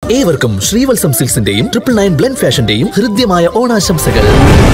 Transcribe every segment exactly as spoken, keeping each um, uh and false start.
ഏവർക്കും ശ്രീവത്സം സിൽക്സിന്റെയും triple nine blend ഫാഷന്റെയും ഹൃദ്യമായ ഓണാശംസകൾ.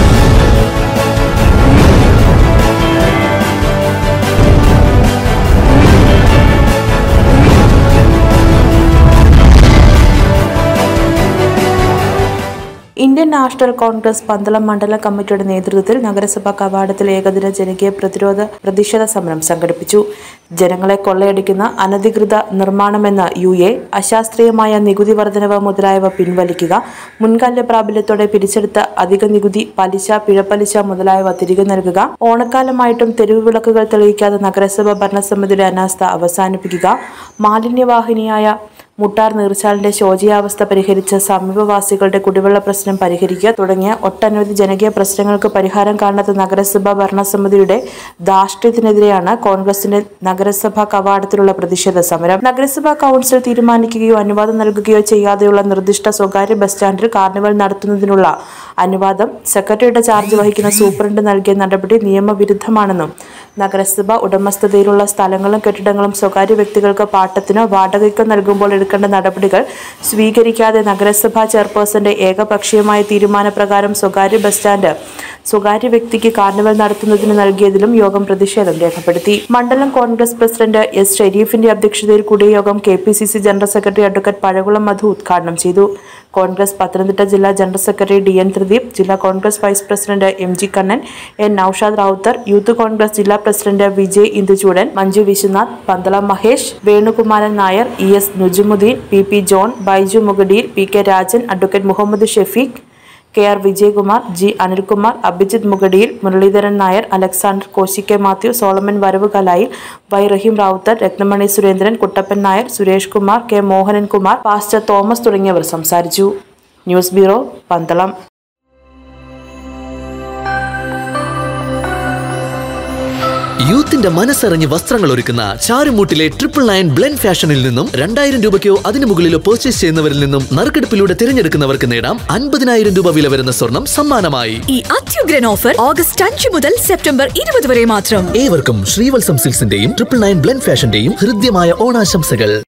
ഇന്ത്യൻ നാഷണൽ കോൺഗ്രസ് പന്തളം മണ്ഡലം കമ്മിറ്റിയുടെ നേതൃത്വത്തിൽ നഗരസഭാ കവാടത്തിൽ ഏകദിന ജനകീയ പ്രതിരോധ പ്രതിഷേധ സമരം സംഘടിപ്പിച്ചു. ജനങ്ങളെ കൊള്ളയടിക്കുന്ന അനധികൃത നിർമ്മാണമെന്ന യു എ, അശാസ്ത്രീയമായ നികുതി വർധനവ് മുതലായവ പിൻവലിക്കുക, മുൻകാല പ്രാബല്യത്തോടെ പിരിച്ചെടുത്ത അധിക നികുതി, പലിശ, പിഴപ്പലിശ മുതലായവ തിരികെ നൽകുക, ഓണക്കാലമായിട്ടും തെരുവ് വിളക്കുകൾ തെളിയിക്കാതെ നഗരസഭാ ഭരണസമിതിയുടെ അനാസ്ഥ അവസാനിപ്പിക്കുക, മാലിന്യവാഹിനിയായ മുട്ടാർ നീർച്ചാലിന്റെ ശോചനീയാവസ്ഥ പരിഹരിച്ച് സമീപവാസികളുടെ കുടിവെള്ള പ്രശ്നം പരിഹരിക്കുക തുടങ്ങിയ ഒട്ടനവധി ജനകീയ പ്രശ്നങ്ങൾക്ക് പരിഹാരം കാണാത്ത നഗരസഭാ ഭരണസമിതിയുടെ ധാർഷ്ട്യത്തിനെതിരെയാണ് കോൺഗ്രസിന്റെ നഗരസഭാ കവാടത്തിലുള്ള പ്രതിഷേധ സമരം. നഗരസഭാ കൗൺസിൽ തീരുമാനിക്കുകയോ അനുവാദം നൽകുകയോ ചെയ്യാതെയുള്ള നിർദ്ദിഷ്ട സ്വകാര്യ ബസ് സ്റ്റാൻഡിൽ കാർണിവൽ നടത്തുന്നതിനുള്ള അനുവാദം സെക്രട്ടറിയുടെ ചാർജ് വഹിക്കുന്ന സൂപ്രണ്ട് നൽകിയ നടപടി നിയമവിരുദ്ധമാണെന്നും നഗരസഭ ഉടമസ്ഥതയിലുള്ള സ്ഥലങ്ങളും കെട്ടിടങ്ങളും സ്വകാര്യ വ്യക്തികൾക്ക് പാട്ടത്തിനോ വാടകയ്ക്കോ നൽകുമ്പോൾ എടുക്കേണ്ട നടപടികൾ സ്വീകരിക്കാതെ നഗരസഭാ ചെയർപേഴ്സന്റെ ഏകപക്ഷീയമായ തീരുമാനപ്രകാരം സ്വകാര്യ ബസ് സ്റ്റാൻഡ് സ്വകാര്യ വ്യക്തിക്ക് കാർണിവൽ നടത്തുന്നതിന് നൽകിയതിലും യോഗം പ്രതിഷേധം രേഖപ്പെടുത്തി. മണ്ഡലം കോൺഗ്രസ് പ്രസിഡന്റ് എസ് ഷെരീഫിന്റെ അധ്യക്ഷതയിൽ കൂടിയ യോഗം K P C C general secretary advocate Pazhakulam Madhu ഉദ്ഘാടനം ചെയ്തു. കോൺഗ്രസ് പത്തനംതിട്ട ജില്ലാ general secretary D N Thrideep, ജില്ലാ Congress vice president M G Kannan, N Noushad Rawther, youth Congress ജില്ലാ president Vijay Induchoodan, Manju Viswanath, Pandalam Mahesh, Venukumaran Nair, E S Nujumuddeen, P P John, Baiju Mugadiyil, P K Rajan, advocate Muhammad Shefeeq, K R Vijayakumar, G Anilkumar, Abhijith Mugadiyil, Muraleedharan Nair, Alexander കോശിക്കെ Mathew, Solomon വരവ് കലായിൽ, Y Rahim Rawther, Rathnamani Surendran, Kuttappan Nair, Suresh Kumar, K Mohanan Kumar, pastor Thomas തുടങ്ങിയവർ സംസാരിച്ചു. News bureau, Pandalam. യൂത്തിന്റെ മനസ്സറിഞ്ഞ് വസ്ത്രങ്ങൾ ഒരുക്കുന്ന ചാരുമൂട്ടിലെ ട്രിപ്പിൾ നയൻ ബ്ലെൻഡ് ഫാഷനിൽ നിന്നും രണ്ടായിരം രൂപയ്ക്കോ അതിനു മുകളിലോ പർച്ചേസ് ചെയ്യുന്നവരിൽ നിന്നും നറുക്കെടുപ്പിലൂടെ തിരഞ്ഞെടുക്കുന്നവർക്ക് നേടാം അൻപതിനായിരം രൂപ വില വരുന്ന സ്വർണം സമ്മാനമായി. ഈ അത്യുഗ്രൻ ഓഫർ ഓഗസ്റ്റ് അഞ്ച് മുതൽ സെപ്റ്റംബർ ഇരുപത് വരെ മാത്രം. ഏവർക്കും ശ്രീവത്സം സിൽക്സിന്റെയും ട്രിപ്പിൾ നയൻ ബ്ലെൻഡ് ഫാഷന്റെയും ഹൃദ്യമായ ഓണാശംസകൾ.